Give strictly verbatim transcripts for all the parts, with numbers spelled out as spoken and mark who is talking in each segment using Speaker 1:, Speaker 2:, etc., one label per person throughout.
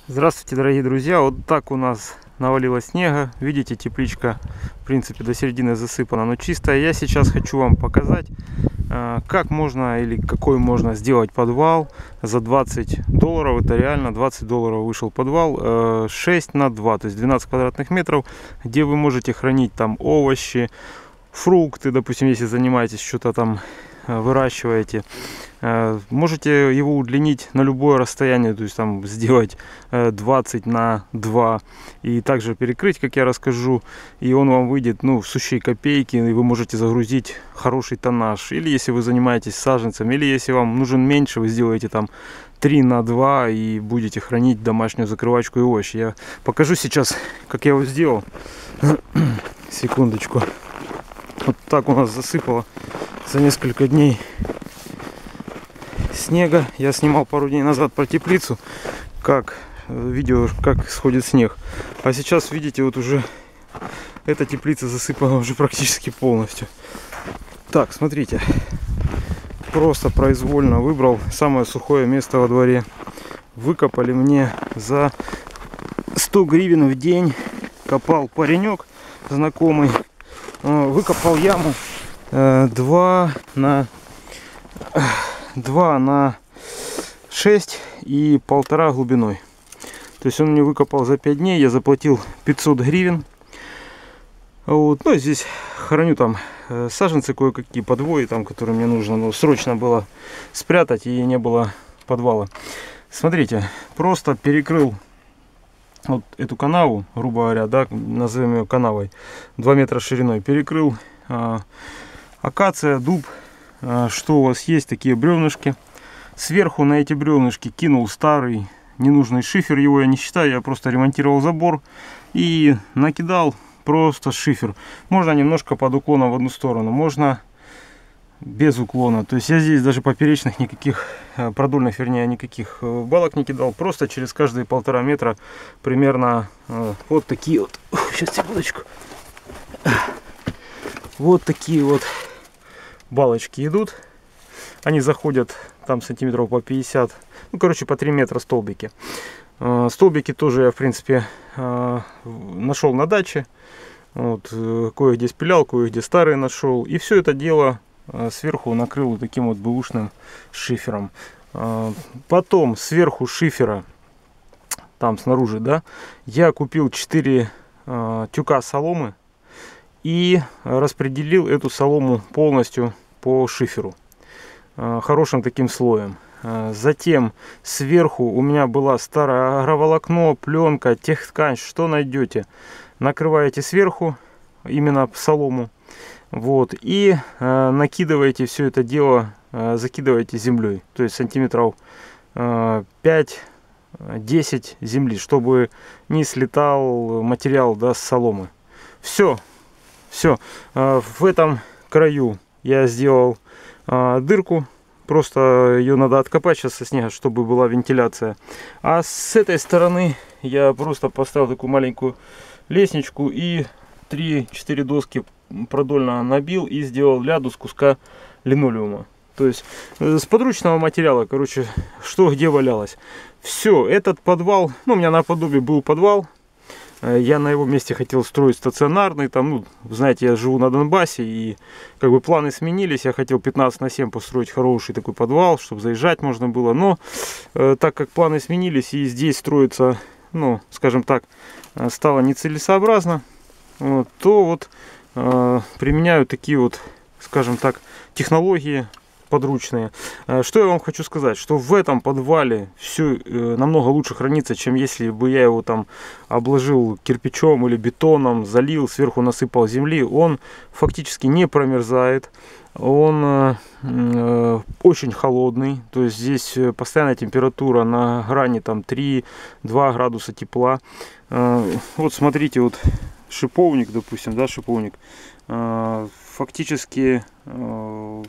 Speaker 1: Здравствуйте, дорогие друзья! Вот так у нас навалило снега. Видите, тепличка в принципе до середины засыпана, но чистая. Я сейчас хочу вам показать, как можно или какой можно сделать подвал за двадцать долларов. Это реально двадцать долларов вышел подвал, шесть на два, то есть двенадцать квадратных метров, где вы можете хранить там овощи, фрукты. Допустим, если занимаетесь что-то там, выращиваете, можете его удлинить на любое расстояние, то есть там сделать двадцать на два и также перекрыть, как я расскажу, и он вам выйдет, ну, в сущие копейки, и вы можете загрузить хороший тоннаж. Или если вы занимаетесь саженцем, или если вам нужен меньше, вы сделаете там три на два и будете хранить домашнюю закрывачку и овощи. Я покажу сейчас, как я его сделал. Секундочку. Вот так у нас засыпало за несколько дней снега. Я снимал пару дней назад про теплицу, как видео, как сходит снег. А сейчас, видите, вот уже эта теплица засыпана уже практически полностью. Так, смотрите. Просто произвольно выбрал самое сухое место во дворе. Выкопали мне за сто гривен в день. Копал паренек знакомый. Выкопал яму два на шесть и полтора глубиной. То есть он мне выкопал за пять дней. Я заплатил пятьсот гривен. Вот. Ну, здесь храню там саженцы кое-какие, подвои, там, которые мне нужно, ну, срочно было спрятать, и не было подвала. Смотрите, просто перекрыл вот эту канаву, грубо говоря, да, назовем ее канавой, два метра шириной. Перекрыл а, акация, дуб, а, что у вас есть, такие бревнышки. Сверху на эти бревнышки кинул старый ненужный шифер, его я не считаю, я просто ремонтировал забор и накидал просто шифер. Можно немножко под уклоном в одну сторону, можно без уклона. То есть я здесь даже поперечных никаких, продольных, вернее, никаких балок не кидал. Просто через каждые полтора метра примерно вот такие вот. Сейчас, секундочку. Вот такие вот балочки идут. Они заходят там сантиметров по пятьдесят. Ну, короче, по три метра столбики. Столбики тоже я, в принципе, нашел на даче. Вот, кое-где спилял, кое-где старые нашел. И все это дело сверху накрыл вот таким вот бэушным шифером. Потом сверху шифера, там снаружи, да, я купил четыре тюка соломы и распределил эту солому полностью по шиферу хорошим таким слоем. Затем сверху у меня была старая агроволокно, пленка, техткань, что найдете. Накрываете сверху именно солому. Вот, и э, накидываете все это дело, э, закидываете землей. То есть сантиметров э, пять-десять земли, чтобы не слетал материал, да, с соломы. Все. Все. Э, в этом краю я сделал э, дырку. Просто ее надо откопать сейчас со снега, чтобы была вентиляция. А с этой стороны я просто поставил такую маленькую лестничку и три-четыре доски продольно набил и сделал ляду с куска линолеума. То есть с подручного материала, короче, что где валялось. Все, этот подвал, ну, у меня наподобие был подвал. Я на его месте хотел строить стационарный, там, ну, знаете, я живу на Донбассе, и как бы планы сменились. Я хотел пятнадцать на семь построить хороший такой подвал, чтобы заезжать можно было. Но э, так как планы сменились, и здесь строится, ну, скажем так, стало нецелесообразно, вот, то вот э, применяю такие вот, скажем так, технологии подручные. Что я вам хочу сказать, что в этом подвале все намного лучше хранится, чем если бы я его там обложил кирпичом или бетоном, залил, сверху насыпал земли. Он фактически не промерзает, он э, э, очень холодный, то есть здесь постоянная температура на грани там три-два градуса тепла. Э, вот смотрите, вот шиповник, допустим, да, шиповник. Э, фактически э,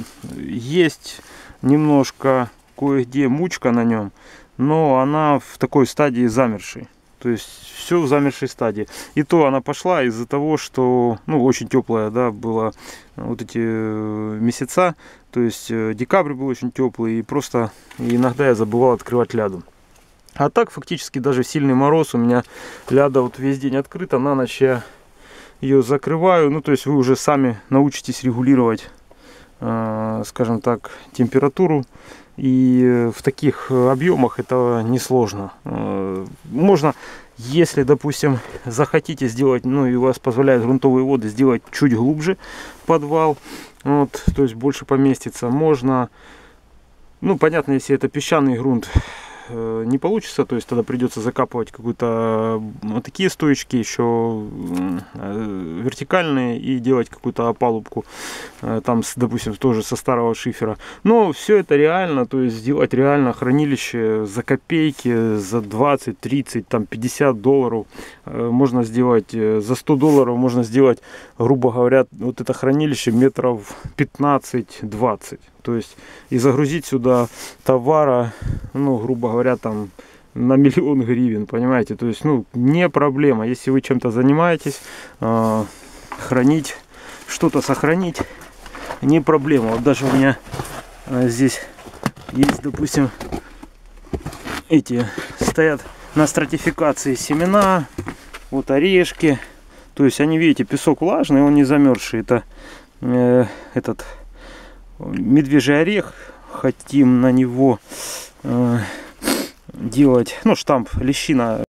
Speaker 1: есть немножко кое-где мучка на нем, но она в такой стадии замершей. То есть все в замершей стадии. И то она пошла из-за того, что, ну, очень теплая, да, была вот эти месяца. То есть декабрь был очень теплый, и просто иногда я забывал открывать ляду. А так фактически даже в сильный мороз у меня ляда вот весь день открыта, на ночь я ее закрываю. Ну то есть вы уже сами научитесь регулировать, э, скажем так, температуру. И в таких объемах это несложно. Э, можно, если, допустим, захотите сделать, ну и у вас позволяют грунтовые воды, сделать чуть глубже подвал, вот, то есть больше поместится, можно. Ну понятно, если это песчаный грунт, не получится, то есть тогда придется закапывать какую-то вот такие стоечки еще вертикальные и делать какую-то опалубку там, допустим, тоже со старого шифера. Но все это реально, то есть сделать реально хранилище за копейки, за двадцать, тридцать, там пятьдесят долларов можно сделать, за сто долларов можно сделать, грубо говоря, вот это хранилище метров пятнадцать-двадцать. То есть и загрузить сюда товара, ну, грубо говоря, там на миллион гривен, понимаете? То есть, ну, не проблема. Если вы чем-то занимаетесь, э, хранить, что-то сохранить, не проблема. Вот даже у меня э, здесь есть, допустим, эти стоят на стратификации семена, вот орешки. То есть они, видите, песок влажный, он не замерзший. Это э, этот медвежий орех, хотим на него э, делать, ну, штамп, лещина.